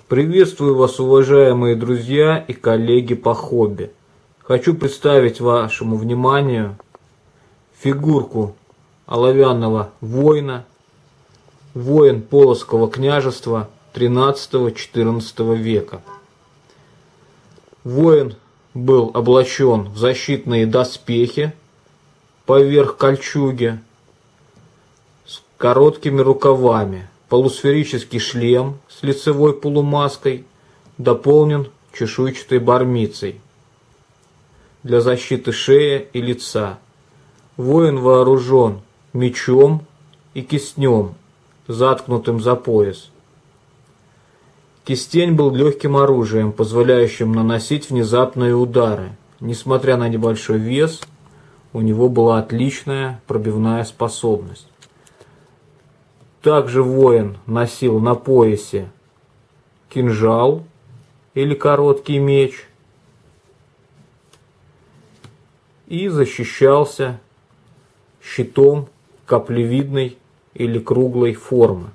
Приветствую вас, уважаемые друзья и коллеги по хобби. Хочу представить вашему вниманию фигурку оловянного воина, воин Полоцкого княжества XIII-XIV века. Воин был облачен в защитные доспехи поверх кольчуги с короткими рукавами. Полусферический шлем с лицевой полумаской дополнен чешуйчатой бармицей для защиты шеи и лица. Воин вооружен мечом и кистнем, заткнутым за пояс. Кистень был легким оружием, позволяющим наносить внезапные удары. Несмотря на небольшой вес, у него была отличная пробивная способность. Также воин носил на поясе кинжал или короткий меч и защищался щитом каплевидной или круглой формы.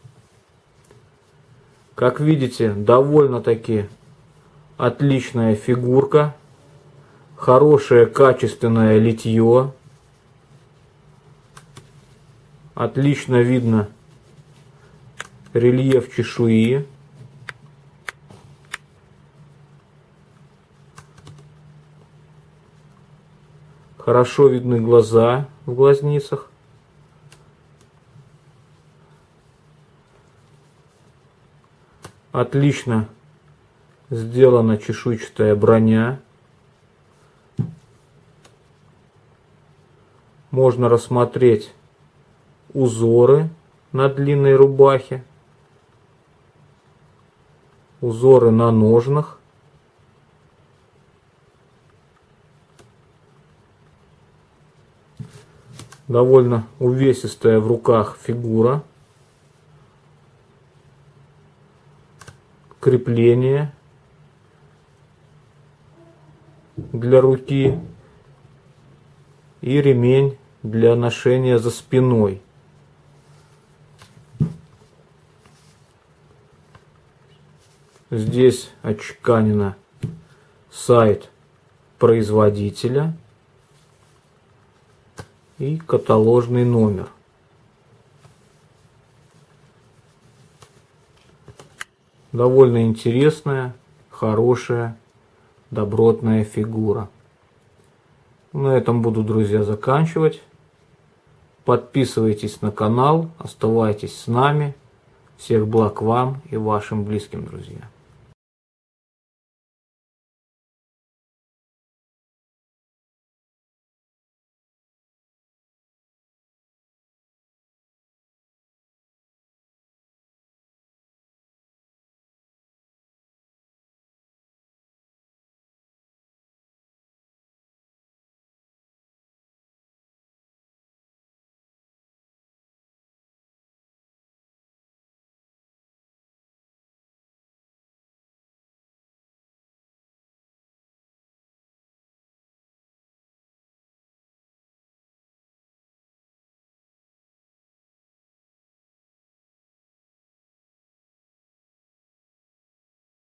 Как видите, довольно-таки отличная фигурка, хорошее качественное литье, отлично видно рельеф чешуи. Хорошо видны глаза в глазницах. Отлично сделана чешуйчатая броня. Можно рассмотреть узоры на длинной рубахе, узоры на ножнах. Довольно увесистая в руках фигура. Крепление для руки и ремень для ношения за спиной. Здесь отчеканено сайт производителя и каталожный номер. Довольно интересная, хорошая, добротная фигура. На этом буду, друзья, заканчивать. Подписывайтесь на канал, оставайтесь с нами. Всех благ вам и вашим близким, друзья.